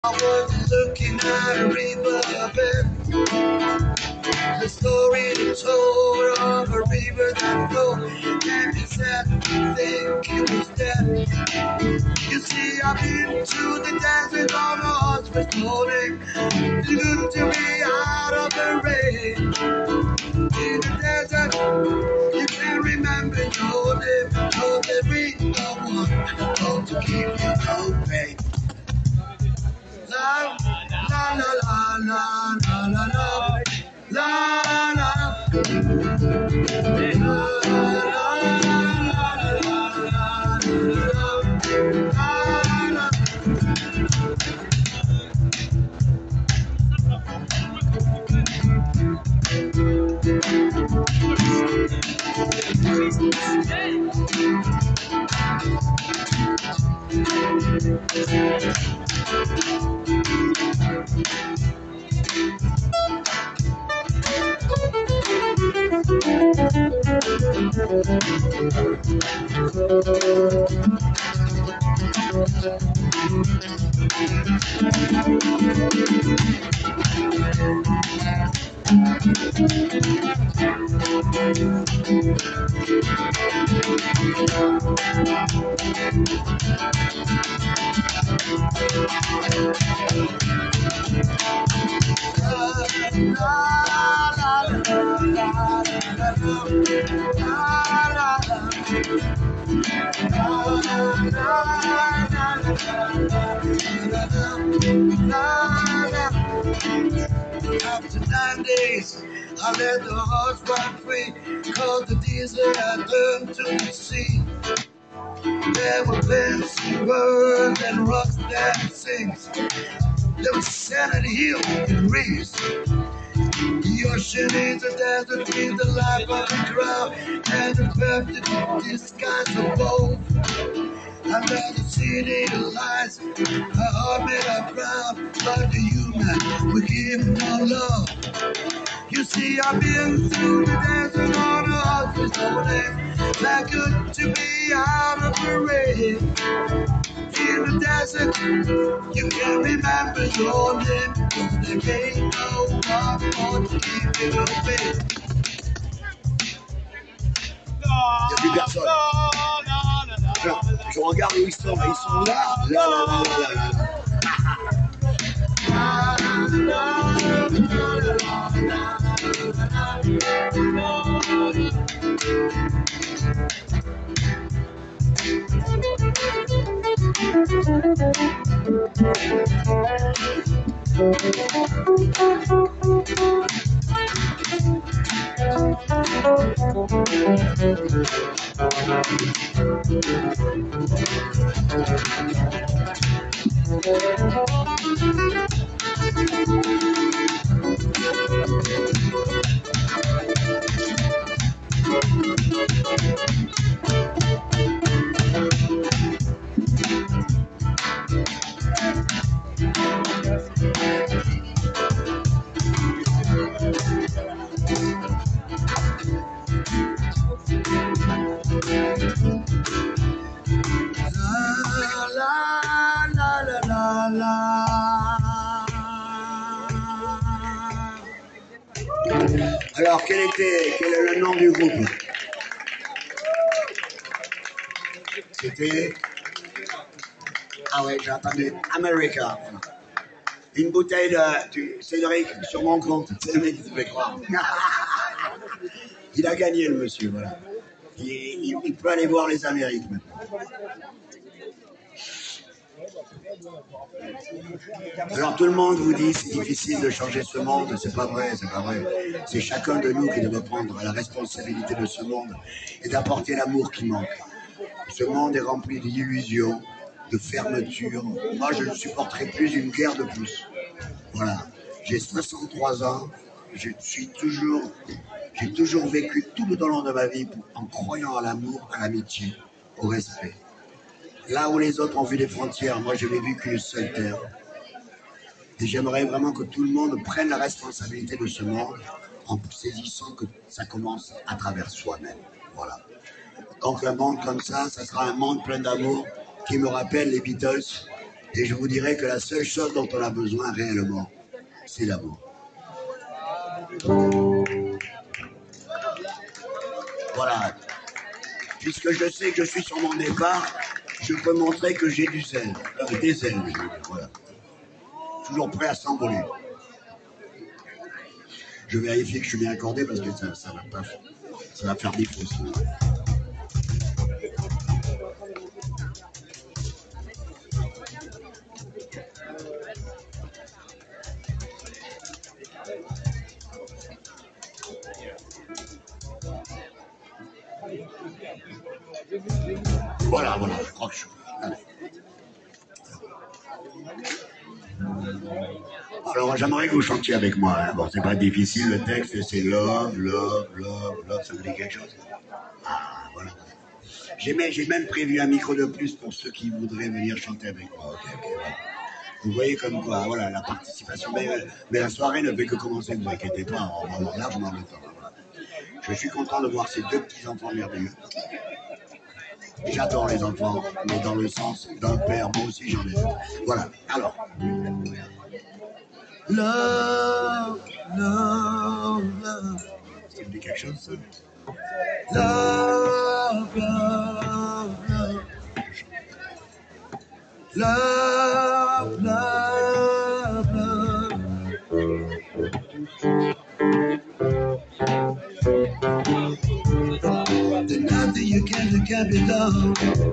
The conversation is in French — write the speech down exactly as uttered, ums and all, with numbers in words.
I was looking at a riverbed, the story told of a river that flowed, and it said, I think it was dead. You see, I've been to the desert on a horse for floating, too good to be out of the rain. In the desert, you can't remember your name, no, there ain't no one oh, to keep you company. La la la la la la la la la la. After nine days, I let the horse run free, cause the desert I turned to the sea. There were fancy birds and rocks that sings. There was sand hill and reefs. The ocean is a desert with the life of the crowd and the perfect disguise of both. Under the city lies a heart made of ground, but the human we give no love. You see, I've been through the desert on a horse with no name. That good to be out of the rain. In the desert, you can't remember your name, cause there ain't no one more to keep it open. Y'a plus personne. Alors, je regarde où ils sont, ils sont là, là, là, là, là, là, là. Alors, quel était, quel est le nom du groupe? C'était... Ah ouais, j'ai entendu America. Une bouteille de... Tu, Cédric, sur mon compte. C'est le mec qui te fait croire. Il a gagné, le monsieur, voilà. Il, il, il peut aller voir les Amériques maintenant. Alors tout le monde vous dit c'est difficile de changer ce monde, c'est pas vrai, c'est pas vrai. C'est chacun de nous qui doit prendre la responsabilité de ce monde et d'apporter l'amour qui manque. Ce monde est rempli d'illusions, de fermetures. Moi je ne supporterai plus une guerre de plus. Voilà. J'ai soixante-trois ans, je suis toujours, j'ai toujours vécu tout le long de ma vie en croyant à l'amour, à l'amitié, au respect. Là où les autres ont vu des frontières, moi je n'ai vu qu'une seule terre. Et j'aimerais vraiment que tout le monde prenne la responsabilité de ce monde en saisissant que ça commence à travers soi-même. Voilà. Donc un monde comme ça, ça sera un monde plein d'amour qui me rappelle les Beatles Et je vous dirais que la seule chose dont on a besoin réellement, c'est l'amour. Voilà. Puisque je sais que je suis sur mon départ, je peux montrer que j'ai du zèle. Euh, des ailes, je veux dire, voilà. Toujours prêt à s'envoler. Je vais vérifier que je suis bien accordé parce que ça, ça, va, pas, ça va faire défaut. Voilà, voilà, je crois que je suis. Allez. Alors, j'aimerais que vous chantiez avec moi. Hein. Bon, c'est pas difficile, le texte, c'est love, love, love, love, ça vous dit quelque chose? Ah, voilà. J'ai même, j'ai même prévu un micro de plus pour ceux qui voudraient venir chanter avec moi. Okay, okay, voilà. Vous voyez comme quoi, voilà, la participation. Mais, mais la soirée ne fait que commencer, ne vous inquiétez pas, on va avoir largement le temps. Voilà. Je suis content de voir ces deux petits enfants merveilleux. J'adore les enfants, mais dans le sens d'un père, moi aussi j'en ai. Voilà, alors. Love, love, love. Ça me dit quelque chose, ça? Love, love, love. Love, love, love. The nothing you can do can be done.